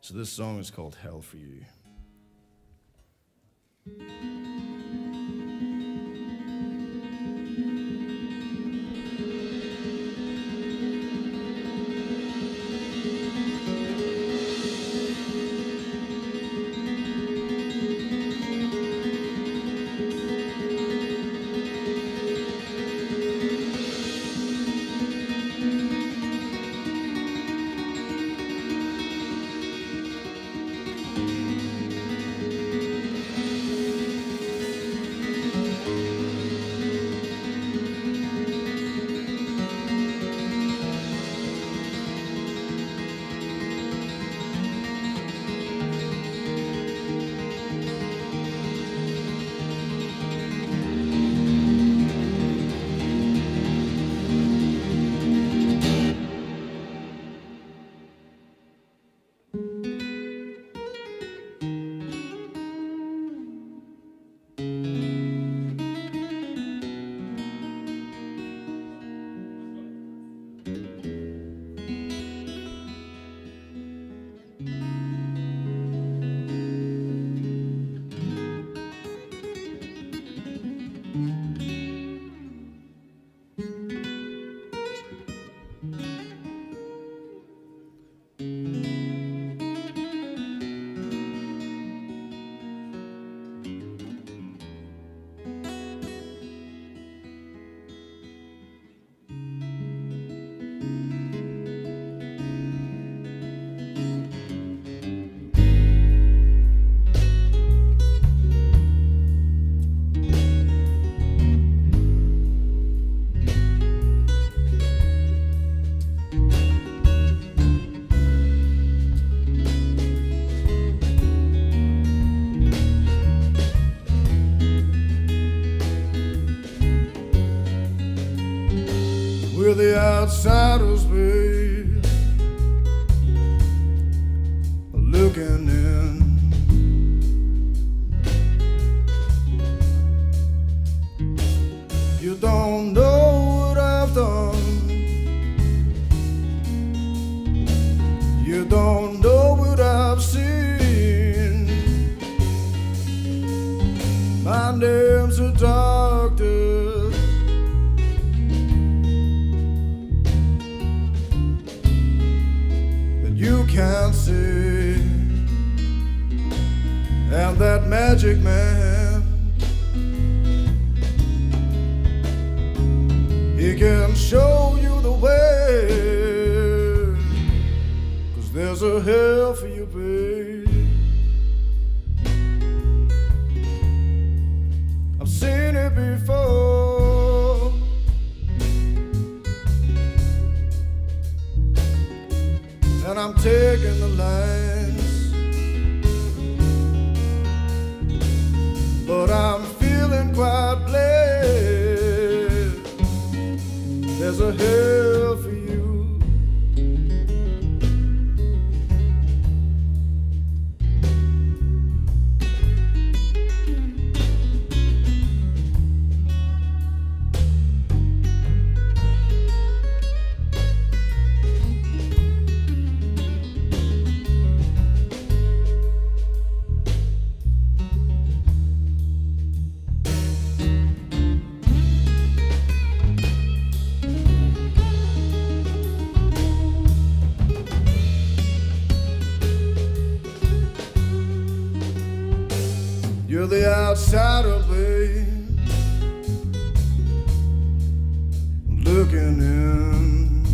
So this song is called Hell for You. We're the outsiders, babe, looking in. You don't know what I've done. You don't know what I've seen. My name's a doctor. You can't see, and that magic man, he can show you the way, 'cause there's a hell for you, babe. I've seen it before. And I'm taking the lines, but I'm feeling quite blessed. There's a hell for you. You're the outsider, babe, looking in.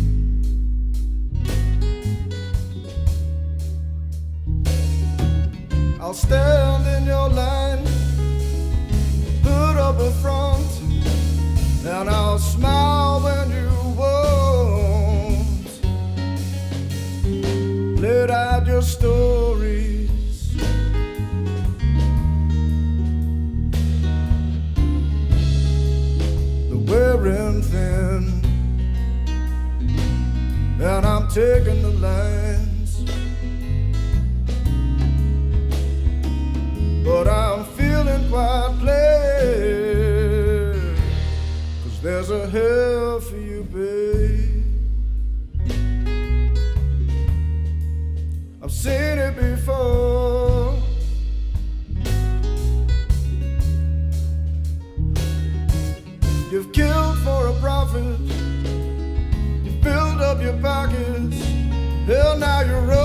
I'll stand in your line, put up a front, and I'll smile when you won't. Let out your stories. Wearing thin, and I'm taking the lines, but I'm feeling quite blessed, 'cause there's a hell for you, babe. I've seen it before. You've killed for a profit, you filled up your pockets, hell now you're